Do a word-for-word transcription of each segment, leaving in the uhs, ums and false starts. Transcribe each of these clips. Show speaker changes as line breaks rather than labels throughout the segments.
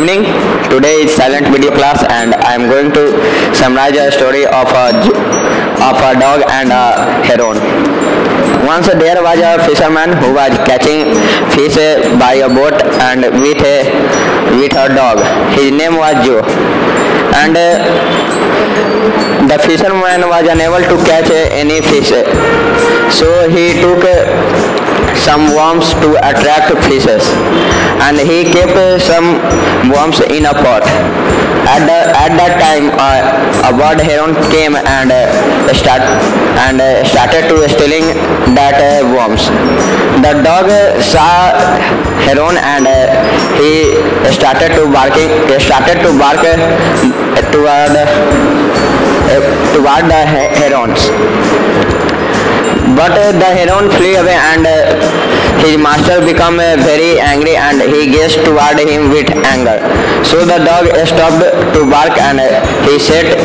evening. Today is silent video class and I am going to summarize a story of a of a dog and a heron. Once there was a fisherman who was catching fish by a boat and with a with a dog. His name was Joe. And uh, the fisherman was unable to catch uh, any fish. So he took uh, some worms to attract fishes, and he kept uh, some worms in a pot. At the at that time, uh, a bird heron came and uh, start and uh, started to stealing that uh, worms. The dog uh, saw heron and uh, he started to barking. Started to bark uh, toward uh, toward the herons. But uh, the heron flew away and uh, his master became uh, very angry and he gazed toward him with anger. So the dog stopped to bark and uh, he said,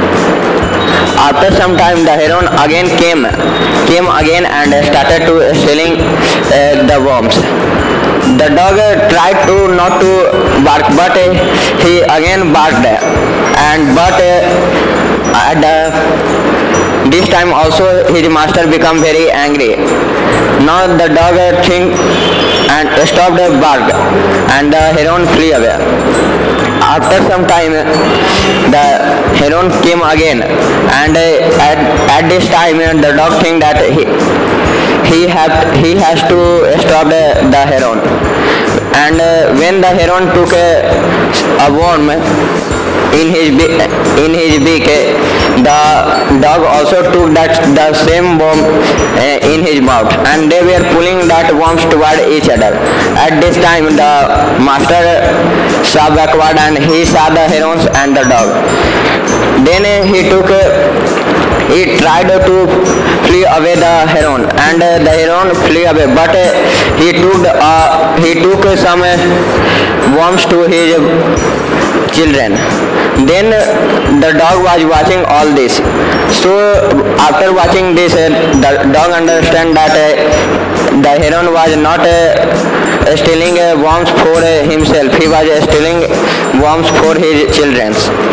after some time the heron again came, came again and started to stealing uh, the worms. The dog uh, tried to not to bark, but uh, he again barked, and but uh, at the this time also his master became very angry. Now the dog uh, think and stopped the bark, and the heron flew away. After some time the heron came again, and uh, at, at this time uh, the dog think that he he have he has to stop the, the heron. And uh, when the heron took a, a worm in his beak, in his beak, the dog also took that the same worm uh, in his mouth, and they were pulling that worms toward each other. At this time the master saw backward and he saw the herons and the dog. Then uh, he took uh, he tried to flee away the heron, and uh, the heron flew away, but uh, he took uh, he took uh, some uh, worms to his children. Then uh, the dog was watching all this. So after watching this, uh, the dog understand that uh, the heron was not uh, stealing uh, worms for uh, himself. He was uh, stealing worms for his children.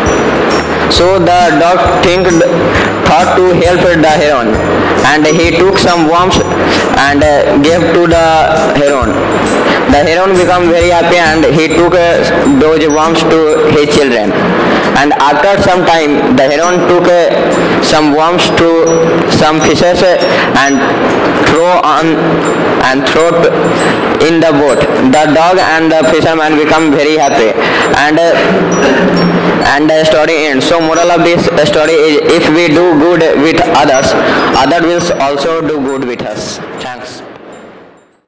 So the dog think, thought to help the heron, and he took some worms and uh, gave to the heron. The heron became very happy and he took uh, those worms to his children. And after some time the heron took uh, some worms to some fishes uh, and throw on and throw in the boat. The dog and the fisherman become very happy, and uh, and the story ends. So moral of this story is, if we do good with others, others will also do good with us. Thanks.